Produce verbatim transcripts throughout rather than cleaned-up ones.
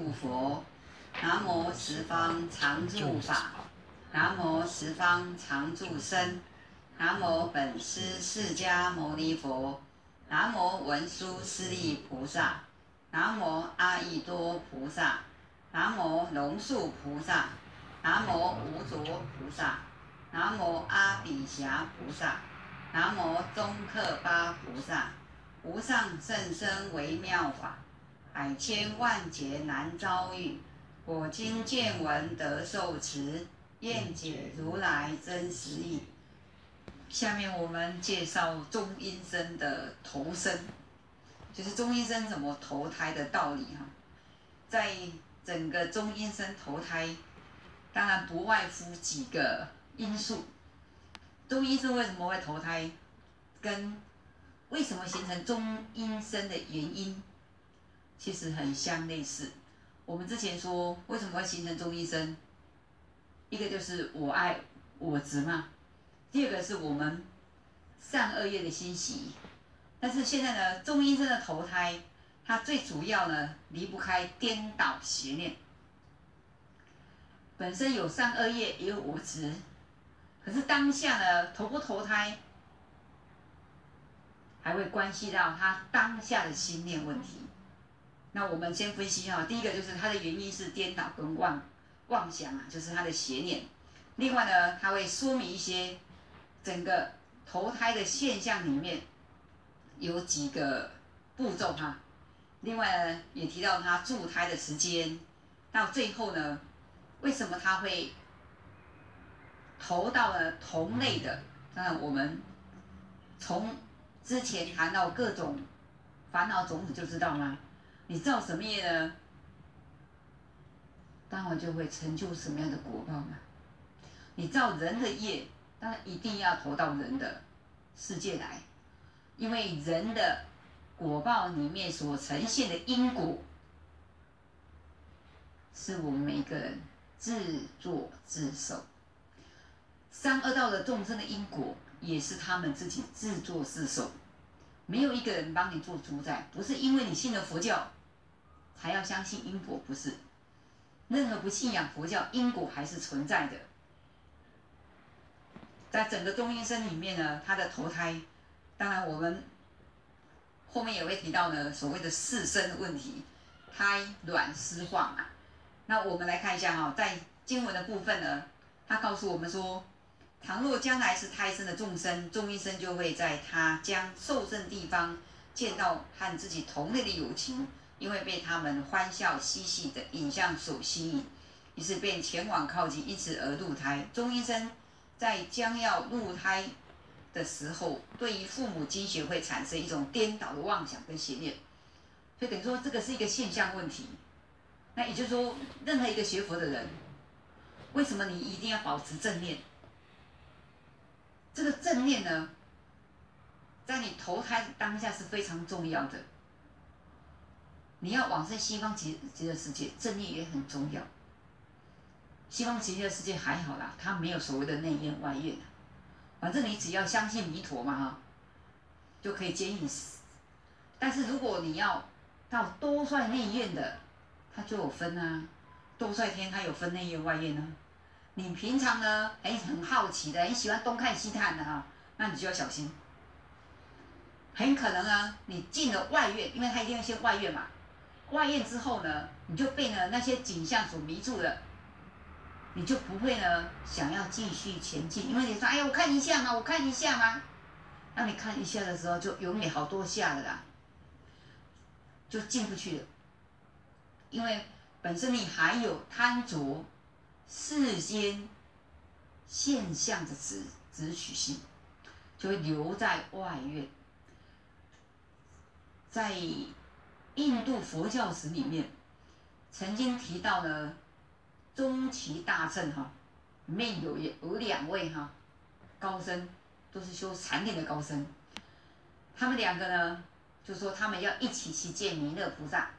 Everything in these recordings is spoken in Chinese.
住佛，南无十方常住法，南无十方常住僧，南无本师释迦牟尼佛，南无文殊师利菩萨，南无阿逸多菩萨，南无龙树菩萨，南无无着菩萨，南无阿底峡菩萨，南无宗喀巴菩萨。无上甚深微妙法，百千万劫难遭遇。我今见闻得受持，愿解如来真实义。下面我们介绍中阴身的投生，就是中阴身怎么投胎的道理哈。在整个中阴身投胎，当然不外乎几个因素。中阴身为什么会投胎，跟为什么形成中阴身的原因，其实很相类似。我们之前说为什么会形成中阴身，一个就是我爱我执嘛，第二个是我们善恶业的心习。但是现在呢，中阴身的投胎，它最主要呢离不开颠倒邪念。本身有善恶业，也有我执，可是当下呢投不投胎，还会关系到他当下的心念问题。那我们先分析哈，第一个就是它的原因是颠倒跟妄妄想啊，就是他的邪念。另外呢，它会说明一些整个投胎的现象里面有几个步骤哈。另外呢，也提到他助胎的时间，到最后呢，为什么他会投到了同类的？当然我们从之前谈到各种烦恼种子就知道吗？你造什么业呢，当然就会成就什么样的果报嘛。你造人的业，当然一定要投到人的世界来，因为人的果报里面所呈现的因果，是我们每个人自作自受。三恶道的众生的因果，也是他们自己自作自受，没有一个人帮你做主宰。不是因为你信了佛教才要相信因果，不是。任何不信仰佛教，因果还是存在的。在整个中阴身里面呢，它的投胎，当然我们后面也会提到呢，所谓的四生问题，胎卵湿化嘛。那我们来看一下哈，在经文的部分呢，它告诉我们说，倘若将来是胎生的众生，中阴身就会在他将受证地方见到和自己同类的友情，因为被他们欢笑嬉戏的影像所吸引，于是便前往靠近，因此而入胎。中阴身在将要入胎的时候，对于父母精血会产生一种颠倒的妄想跟邪念，所以等于说这个是一个现象问题。那也就是说，任何一个学佛的人，为什么你一定要保持正念？这个正念呢，在你投胎当下是非常重要的。你要往生西方极极乐世界，正念也很重要。西方极乐世界还好啦，它没有所谓的内怨外怨，反正你只要相信弥陀嘛哈，就可以接引死。但是如果你要到多帅内院的，它就有分啊。多帅天它有分内院外院呢。你平常呢，哎，很好奇的，很喜欢东看西看的哈，那你就要小心。很可能啊，你进了外院，因为它一定要先外院嘛。外院之后呢，你就被呢那些景象所迷住了，你就不会呢想要继续前进，因为你说，哎呀，我看一下嘛，我看一下嘛。当你看一下的时候，就永远好多下了啦，就进不去了。因为本身你还有贪着世间现象的执执取性，就会留在外院。在印度佛教史里面，曾经提到呢，中期大乘哈，里面有有两位哈高僧，都是修禅定的高僧。他们两个呢，就说他们要一起去见弥勒菩萨，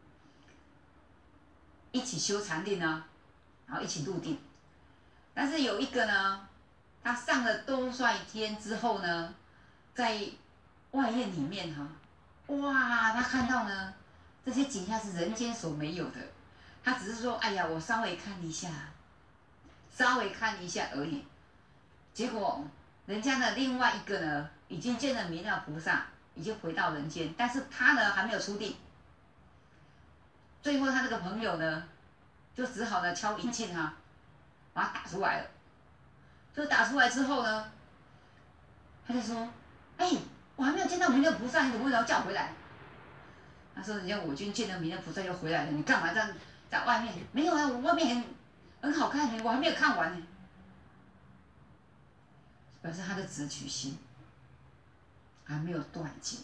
一起修禅定呢，然后一起入定。但是有一个呢，他上了兜率天之后呢，在外院里面哈，哇，他看到呢这些景象是人间所没有的， 他只是说，哎呀，我稍微看一下，稍微看一下而已。结果人家呢，另外一个呢，已经见了弥勒菩萨，已经回到人间，但是他呢还没有出定。最后他那个朋友呢，就只好呢敲银磬哈，把他打出来了。就打出来之后呢，他就说：“哎，我还没有见到弥勒菩萨，你怎么会要叫回来？”他说：“人家我君见了弥勒菩萨又回来了，你干嘛在在外面？没有啊，我外面很很好看呢，我还没有看完呢。”表示他的执取心还没有断尽。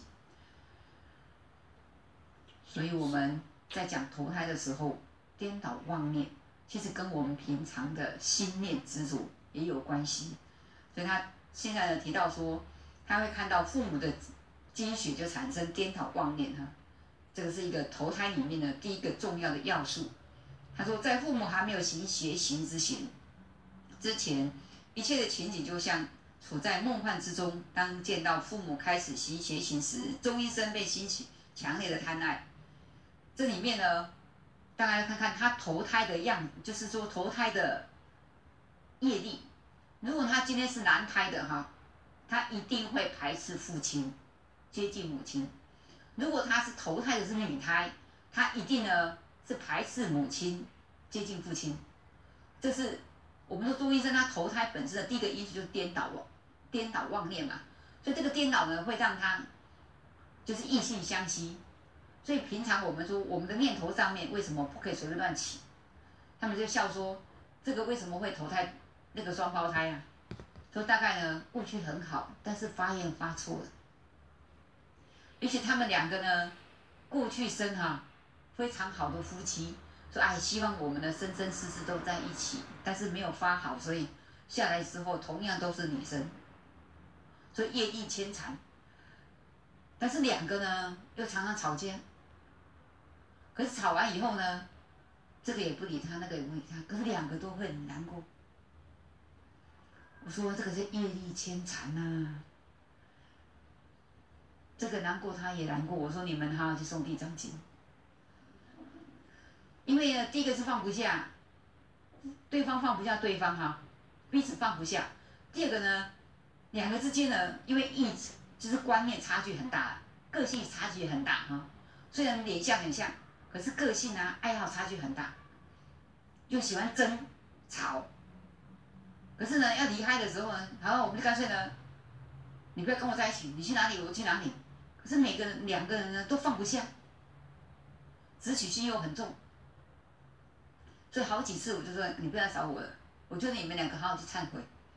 所以我们在讲投胎的时候，颠倒妄念，其实跟我们平常的心念执着也有关系。所以他现在呢提到说，他会看到父母的精血就产生颠倒妄念哈，这个是一个投胎里面的第一个重要的要素。他说，在父母还没有行邪行之前，之前一切的情景就像处在梦幻之中。当见到父母开始行邪行时，中阴身被兴起强烈的贪爱。这里面呢，大家看看他投胎的样子，就是说投胎的业力。如果他今天是男胎的哈，他一定会排斥父亲，接近母亲；如果他是投胎的是女胎，他一定呢是排斥母亲，接近父亲。这是我们说中医生他投胎本身的第一个因素就是颠倒妄，颠倒妄念嘛。所以这个颠倒呢，会让他就是异性相吸。所以平常我们说我们的念头上面为什么不可以随便乱起？他们就笑说，这个为什么会投胎那个双胞胎啊？说大概呢过去很好，但是发现发错了。也许他们两个呢过去生哈、啊、非常好的夫妻，说哎希望我们的生生世世都在一起，但是没有发好，所以下来之后同样都是女生，所以业力牵缠。但是两个呢又常常吵架。可是吵完以后呢，这个也不理他，那个也不理他，可是两个都会很难过。我说这个是业力牵缠呐，这个难过他也难过。我说你们哈去送地藏经，因为呢，第一个是放不下，对方放不下对方哈，彼此放不下。第二个呢，两个之间呢，因为意就是观念差距很大，个性差距很大哈。虽然脸相很像。可是个性啊、爱好差距很大，又喜欢争吵。可是呢，要离开的时候呢，好，我们就干脆呢，你不要跟我在一起，你去哪里我去哪里。可是每个人两个人呢都放不下，执取心又很重，所以好几次我就说你不要找我了，我觉得你们两个好好去忏悔，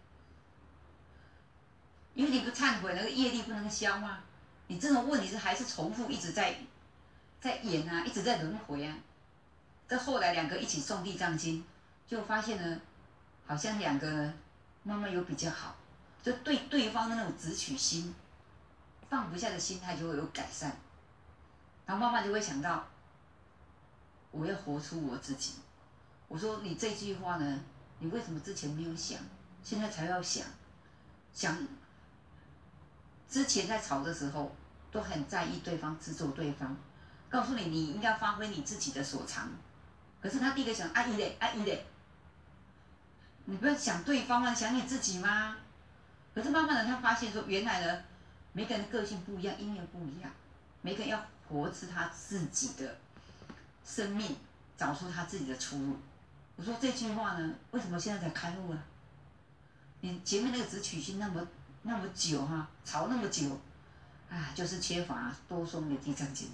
因为你不忏悔，那个业力不能消嘛。你这种问题是还是重复一直在。在演啊，一直在轮回啊。这后来两个一起诵地藏经，就发现呢，好像两个呢慢慢有比较好，就对对方的那种执取心、放不下的心态就会有改善，然后慢慢就会想到，我要活出我自己。我说你这句话呢，你为什么之前没有想，现在才要想？想之前在吵的时候，都很在意对方，执着对方。告诉你，你应该发挥你自己的所长。可是他第一个想阿姨嘞，阿姨嘞，你不要想对方啊，想你自己吗？可是慢慢的，他发现说，原来呢，每个人的个性不一样，因缘不一样，每个人要活出他自己的生命，找出他自己的出路。我说这句话呢，为什么现在才开悟啊？你前面那个执取心那么那么久哈、啊，吵那么久，啊，就是缺乏多诵的地藏经。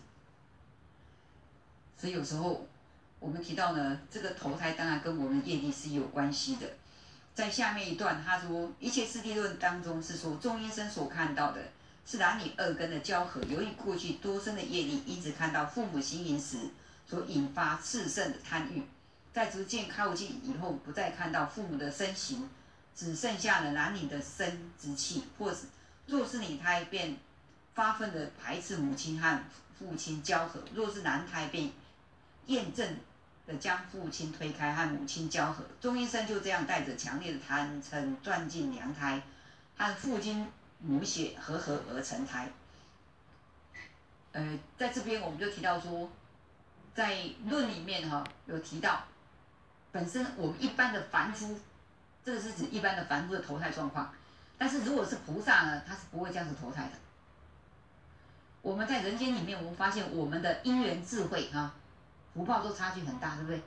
所以有时候我们提到呢，这个投胎当然跟我们的业力是有关系的。在下面一段他说，一切四谛论当中是说，众阴身所看到的是男女二根的交合，由于过去多生的业力，一直看到父母行淫时所引发炽盛的贪欲，在逐渐靠近以后，不再看到父母的身形，只剩下了男女的生殖器，或是若是女胎便发奋的排斥母亲和父亲交合，若是男胎便验证的将父亲推开和母亲交合。中医生就这样带着强烈的贪嗔钻进娘胎，和父亲母血合合而成胎。呃，在这边我们就提到说， 在论里面哈、哦、有提到，本身我们一般的凡夫，这个是指一般的凡夫的投胎状况。但是如果是菩萨呢，他是不会这样子投胎的。我们在人间里面，我们发现我们的因缘智慧哈，福报都差距很大，对不对？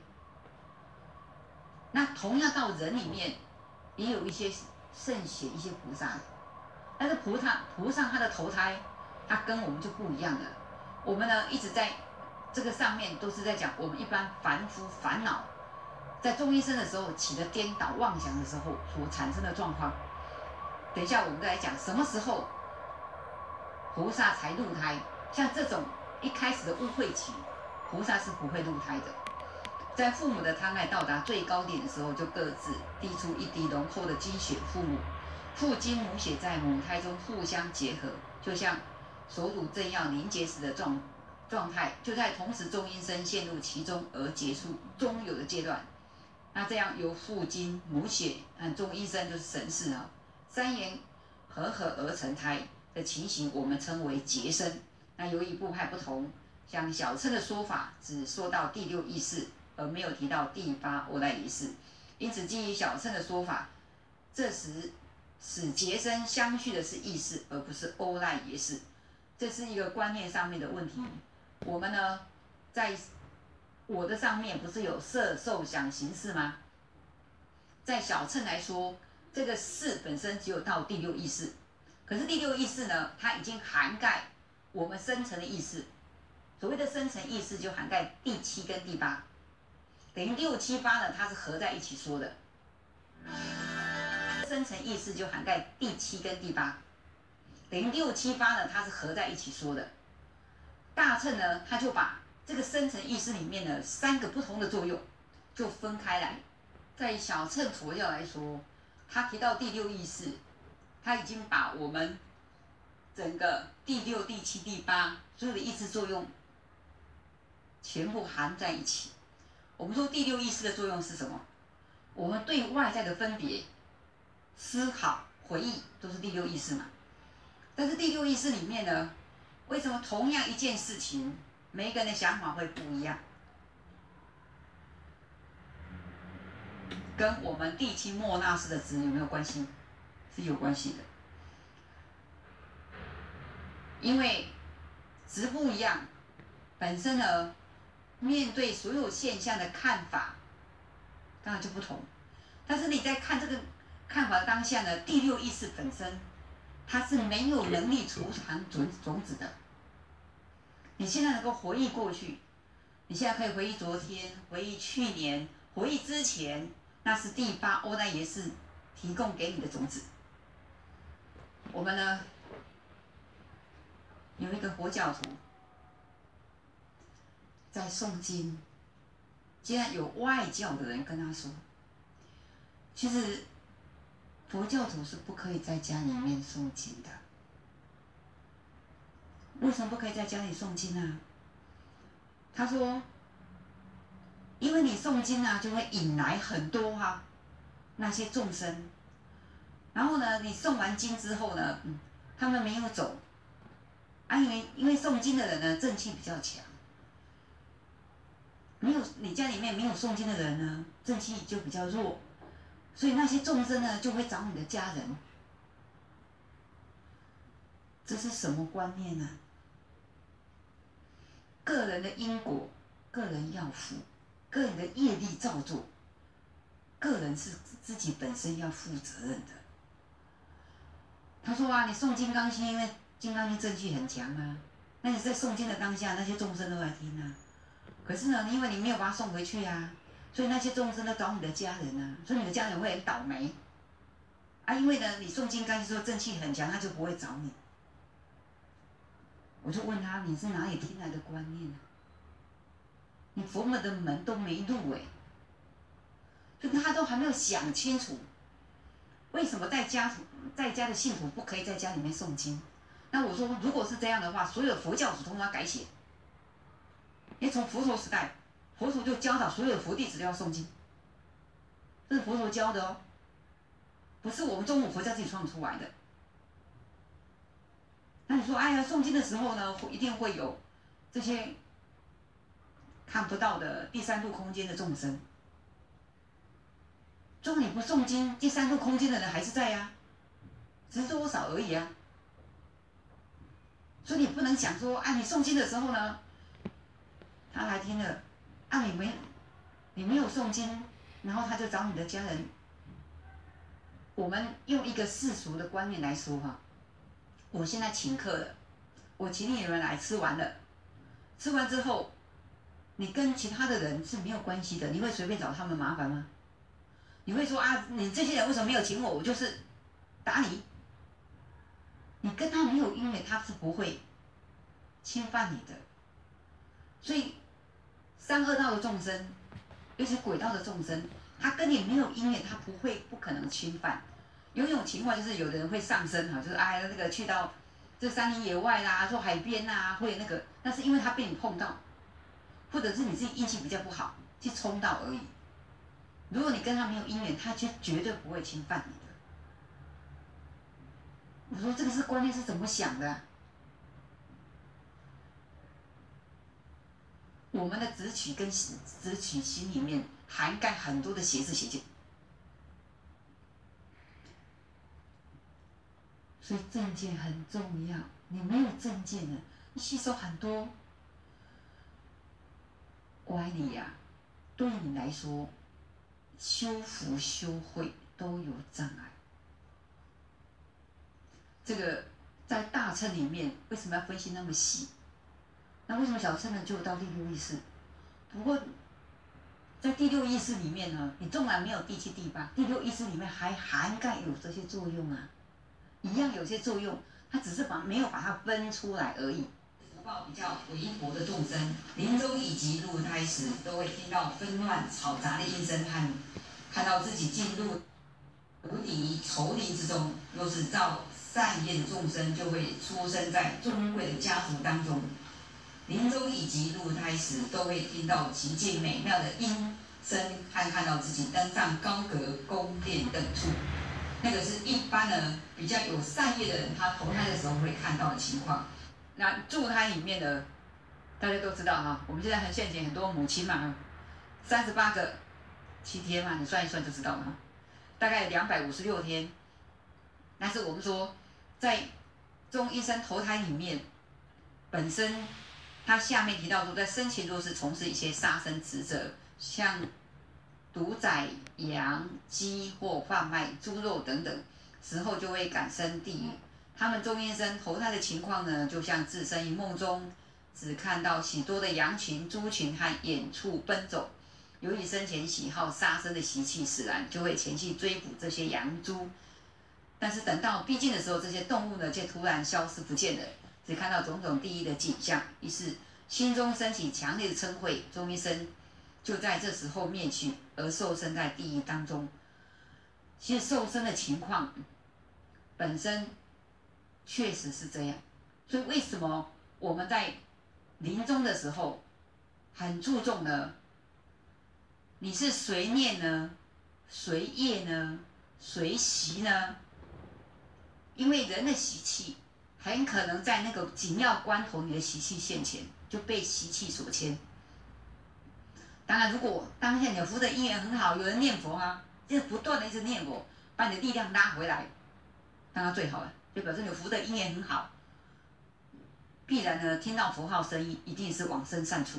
那同样到人里面，也有一些圣贤、一些菩萨，但是菩萨菩萨他的投胎，他跟我们就不一样了。我们呢一直在这个上面都是在讲我们一般凡夫烦恼，在中阴身的时候起了颠倒妄想的时候所产生的状况。等一下我们再来讲什么时候菩萨才入胎。像这种一开始的污秽期，菩萨是不会入胎的。在父母的胎爱到达最高点的时候，就各自滴出一滴浓厚的精血，父母父精母血在母胎中互相结合，就像手乳正要凝结时的状状态，就在同时中阴身陷入其中而结束中有的阶段。那这样由父精母血和中阴身就是神识啊，三元合合而成胎的情形，我们称为结生。那由于部派不同，像小乘的说法只说到第六意识，而没有提到第八欧赖耶识，因此基于小乘的说法，这时使结生相续的是意识，而不是欧赖耶识。这是一个观念上面的问题。我们呢，在我的上面不是有色受想行识吗？在小乘来说，这个识本身只有到第六意识，可是第六意识呢，它已经涵盖我们深层的意识。所谓的深层意识就涵盖第七跟第八，等于六七八呢，它是合在一起说的。深层意识就涵盖第七跟第八，等于六七八呢，它是合在一起说的。大乘呢，它就把这个深层意识里面的三个不同的作用就分开来。在小乘佛教来说，他提到第六意识，他已经把我们整个第六、第七、第八所有的意识作用全部含在一起。我们说第六意识的作用是什么？我们对外在的分别、思考、回忆都是第六意识嘛。但是第六意识里面呢，为什么同样一件事情，每一个人的想法会不一样？跟我们第七莫那识的值有没有关系？是有关系的。因为值不一样，本身呢，面对所有现象的看法，当然就不同。但是你在看这个看法的当下呢，第六意识本身，它是没有能力储藏种种子的。你现在能够回忆过去，你现在可以回忆昨天，回忆去年，回忆之前，那是第八欧赖耶识提供给你的种子。我们呢，有一个佛教徒在诵经，竟然有外教的人跟他说，其实佛教徒是不可以在家里面诵经的。为什么不可以在家里诵经啊？他说，因为你诵经啊，就会引来很多哈、啊、那些众生，然后呢，你诵完经之后呢，嗯，他们没有走，啊，因为因为诵经的人呢，正气比较强，没有你家里面没有诵经的人呢，正气就比较弱，所以那些众生呢，就会找你的家人。这是什么观念呢？个人的因果，个人要负，个人的业力造作，个人是自己本身要负责任的。他说啊，你诵金刚经，因为金刚经正气很强啊，那你在诵经的当下，那些众生都来听啊。可是呢，因为你没有把它送回去啊，所以那些众生都找你的家人啊，所以你的家人会很倒霉。啊，因为呢，你诵金刚经说正气很强，他就不会找你。我就问他，你是哪里听来的观念啊？你佛门的门都没入哎、欸，所以他都还没有想清楚，为什么在家在家的信徒不可以在家里面诵经？那我说，如果是这样的话，所有的佛教徒通通要改写。因为从佛陀时代，佛陀就教导所有的佛弟子都要诵经，这是佛陀教的哦，不是我们中国佛教自己创出来的。那你说，哎呀，诵经的时候呢，一定会有这些看不到的第三度空间的众生。如果你不诵经，第三度空间的人还是在呀、啊，只是多少而已啊。所以你不能想说，啊，你诵经的时候呢，他来听了，啊，你没你没有诵经，然后他就找你的家人。我们用一个世俗的观念来说哈，我现在请客了，我请你们来吃完了，吃完之后，你跟其他的人是没有关系的，你会随便找他们麻烦吗？你会说啊，你这些人为什么没有请我？我就是打你。你跟他没有因缘，他是不会侵犯你的。所以三恶道的众生，尤其鬼道的众生，他跟你没有因缘，他不会不可能侵犯。有一种情况就是有的人会上升哈，就是哎那个去到这山林野外啦，做海边呐，会那个，那是因为他被你碰到，或者是你自己运气比较不好，去冲到而已。如果你跟他没有因缘，他就绝对不会侵犯你的。我说这个是观念是怎么想的、啊？我们的直取跟直取心里面涵盖很多的邪知邪见，所以正见很重要。你没有正见的，你吸收很多歪理呀、啊，对你来说，修福修慧都有障碍。这个在大乘里面为什么要分析那么细？那为什么小乘呢就到第六意识？不过在第六意识里面呢，你纵然没有第七、第八，第六意识里面还涵盖有这些作用啊，一样有些作用，它只是把没有把它分出来而已。福报比较微薄的众生，临终以及入胎时，都会听到纷乱吵杂的音声和看到自己进入无敌丛林之中。若是造善业的众生，就会出生在尊贵的家族当中。临终以及入胎时，都会听到极尽美妙的音声，和看到自己登上高阁、宫殿等处。那个是一般呢比较有善业的人，他投胎的时候会看到的情况。那助胎里面呢，大家都知道哈，我们现在很现前很多母亲嘛，三十八个七天嘛，你算一算就知道了哈，大概两百五十六天。但是我们说，在中医生投胎里面，本身他下面提到说，在生前若是从事一些杀生职责，像屠宰羊、鸡或贩卖猪肉等等，死后就会感生地狱。他们中阴身投胎的情况呢，就像置身于梦中，只看到许多的羊群、猪群和远处奔走。由于生前喜好杀生的习气使然，就会前去追捕这些羊猪。但是等到逼近的时候，这些动物呢，却突然消失不见了，只看到种种地狱的景象。于是心中升起强烈的嗔恚，中阴身就在这时候灭去，而受生在地狱当中。其实受生的情况本身确实是这样，所以为什么我们在临终的时候很注重呢？你是随念呢？随业呢？随习呢？因为人的习气很可能在那个紧要关头，你的习气现前，就被习气所牵。当然，如果当下你的福德因缘很好，有人念佛啊，就是不断的一直念佛，把你的力量拉回来，当然最好了，就表示你的福德因缘很好。必然呢，听到佛号声音，一定是往生善处。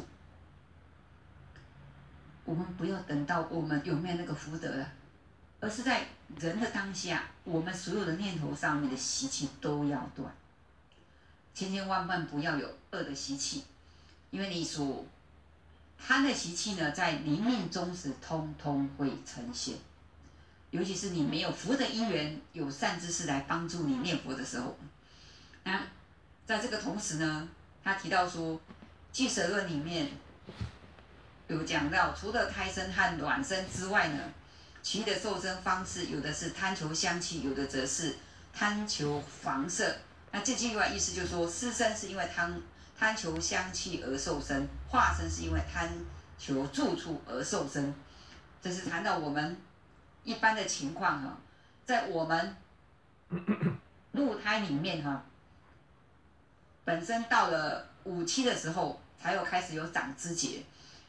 我们不要等到我们有没有那个福德了，而是在人的当下，我们所有的念头上面的习气都要断，千千万万不要有恶的习气，因为你所贪的习气呢，在临命终时通通会呈现。尤其是你没有福德因缘，有善知识来帮助你念佛的时候，那在这个同时呢，他提到说，《俱舍论》里面有讲到，除了胎生和卵生之外呢，其余的受生方式，有的是贪求香气，有的则是贪求房舍。那这句话意思就是说，湿生是因为贪贪求香气而受生，化生是因为贪求住处而受生。这是谈到我们一般的情况哈，在我们入胎里面哈，本身到了五期的时候，才有开始有长枝节。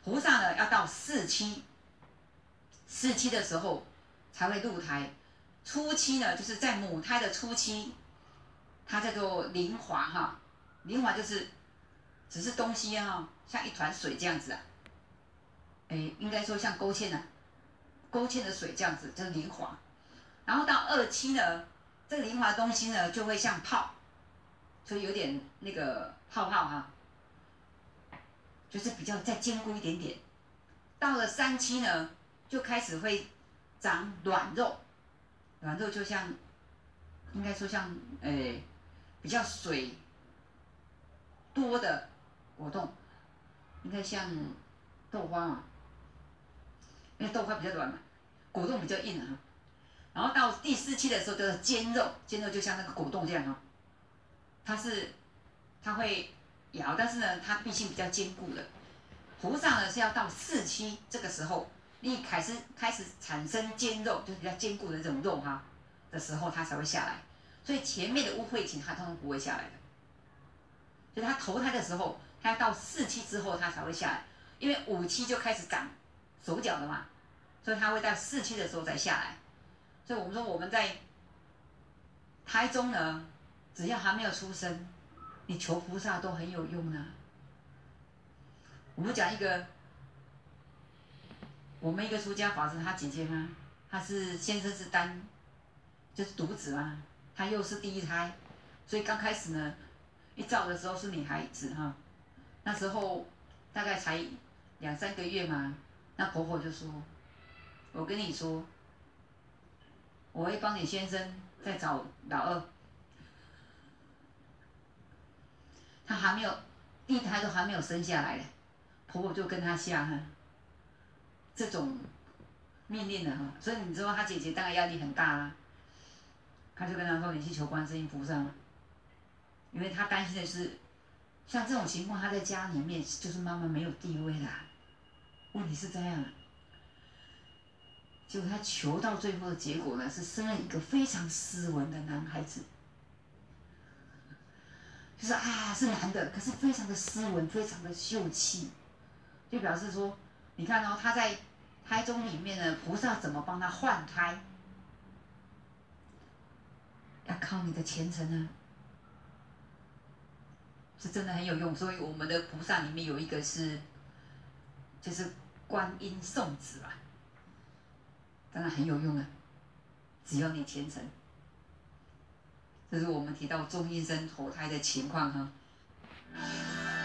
菩萨呢要到四期，四期的时候才会入胎。初期呢，就是在母胎的初期，它叫做灵华哈，灵华就是只是东西啊，像一团水这样子啊，哎，应该说像勾芡啊，勾芡的水这样子，就是灵华。然后到二期呢，这个灵华的东西呢就会像泡，所以有点那个泡泡哈，就是比较再坚固一点点。到了三期呢，就开始会长卵肉，卵肉就像，应该说像诶、比较水多的果冻，应该像豆花嘛，因为豆花比较软嘛，果冻比较硬啊。然后到第四期的时候就是煎肉，煎肉就像那个果冻这样啊，它是它会咬，但是呢它毕竟比较坚固的。菩萨呢是要到四期这个时候，你开始开始产生坚肉，就是比较坚固的这种肉哈的时候，它才会下来。所以前面的污秽情它通常不会下来的。所以它投胎的时候，它要到四期之后它才会下来，因为五期就开始长手脚了嘛，所以它会在四期的时候才下来。所以我们说我们在胎中呢，只要还没有出生，你求菩萨都很有用呢。我们讲一个，我们一个出家法师，他姐姐嘛，他是先生是单，就是独子嘛，他又是第一胎，所以刚开始呢，一照的时候是女孩子哈，那时候大概才两三个月嘛，那婆婆就说：“我跟你说，我会帮你先生再找老二。”他还没有第一胎都还没有生下来嘞。婆婆就跟他下哈这种命令了哈，所以你知道他姐姐当然压力很大啦。他就跟他说：“你去求观世音菩萨，因为他担心的是，像这种情况，他在家里面就是妈妈没有地位啦。问题是这样，结果他求到最后的结果呢，是生了一个非常斯文的男孩子，就是啊是男的，可是非常的斯文，非常的秀气。”就表示说，你看哦，他在胎中里面呢，菩萨怎么帮他换胎？要靠你的虔诚啊，是真的很有用。所以我们的菩萨里面有一个是，就是观音送子吧，当然很有用啊，只要你虔诚。这是我们提到中阴身投胎的情况哈。